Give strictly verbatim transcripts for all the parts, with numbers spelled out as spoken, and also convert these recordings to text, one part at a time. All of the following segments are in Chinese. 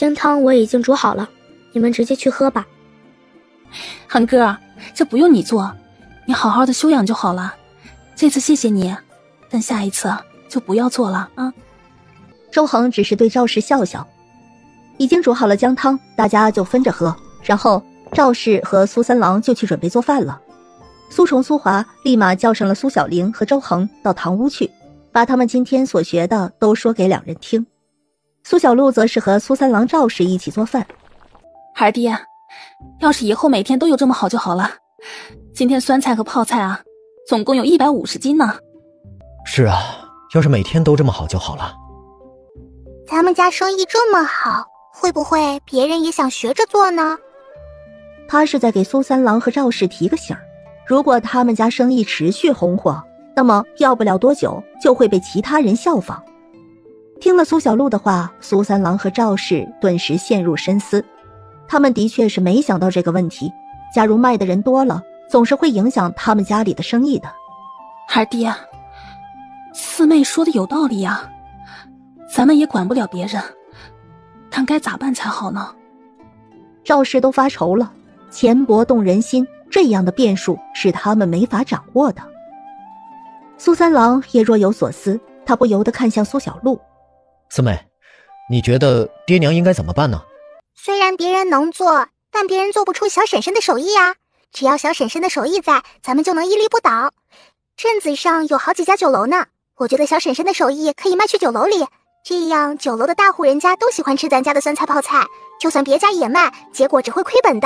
姜汤我已经煮好了，你们直接去喝吧。 韩哥，这不用你做，你好好的休养就好了。这次谢谢你，但下一次就不要做了啊。 周恒只是对赵氏笑笑。已经煮好了姜汤，大家就分着喝。然后赵氏和苏三郎就去准备做饭了。苏崇、苏华立马叫上了苏小玲和周恒到堂屋去，把他们今天所学的都说给两人听。苏小璐则是和苏三郎、赵氏一起做饭。 孩弟，要是以后每天都有这么好就好了。今天酸菜和泡菜啊，总共有一百五十斤呢。 是啊，要是每天都这么好就好了。 咱们家生意这么好，会不会别人也想学着做呢？ 他是在给苏三郎和赵氏提个醒儿，如果他们家生意持续红火，那么要不了多久就会被其他人效仿。听了苏小璐的话，苏三郎和赵氏顿时陷入深思。他们的确是没想到这个问题，假如卖的人多了，总是会影响他们家里的生意的。 孩弟，四妹说的有道理呀，咱们也管不了别人，看该咋办才好呢？ 赵氏都发愁了，钱帛动人心，这样的变数是他们没法掌握的。苏三郎也若有所思，他不由得看向苏小璐。 四妹，你觉得爹娘应该怎么办呢？ 虽然别人能做，但别人做不出小婶婶的手艺啊。只要小婶婶的手艺在，咱们就能屹立不倒。镇子上有好几家酒楼呢，我觉得小婶婶的手艺可以卖去酒楼里，这样酒楼的大户人家都喜欢吃咱家的酸菜泡菜，就算别家也卖，结果只会亏本的。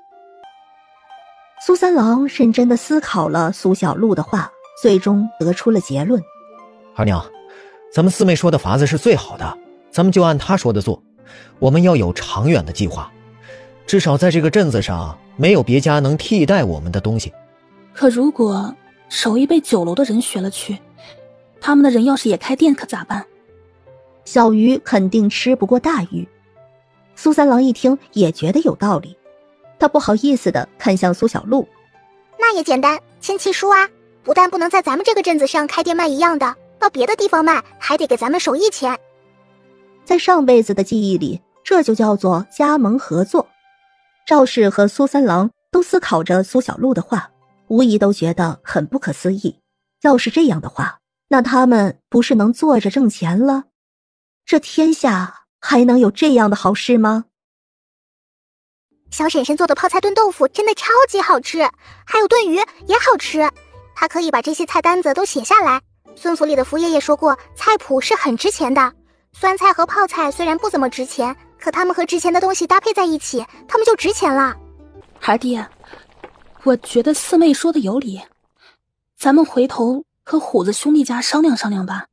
苏三郎认真地思考了苏小璐的话，最终得出了结论。 二娘，咱们四妹说的法子是最好的，咱们就按她说的做。我们要有长远的计划，至少在这个镇子上没有别家能替代我们的东西。 可如果手艺被酒楼的人学了去，他们的人要是也开店可咋办？ 小鱼肯定吃不过大鱼。苏三郎一听也觉得有道理，他不好意思地看向苏小璐。 那也简单，签契书啊，不但不能在咱们这个镇子上开店卖一样的，到别的地方卖还得给咱们手艺钱。 在上辈子的记忆里，这就叫做加盟合作。赵氏和苏三郎都思考着苏小璐的话，无疑都觉得很不可思议。要是这样的话，那他们不是能坐着挣钱了？这天下还能有这样的好事吗？ 小婶婶做的泡菜炖豆腐真的超级好吃，还有炖鱼也好吃。她可以把这些菜单子都写下来。孙府里的福爷爷说过，菜谱是很值钱的。酸菜和泡菜虽然不怎么值钱，可他们和值钱的东西搭配在一起，他们就值钱了。 孩弟，我觉得四妹说的有理，咱们回头和虎子兄弟家商量商量吧。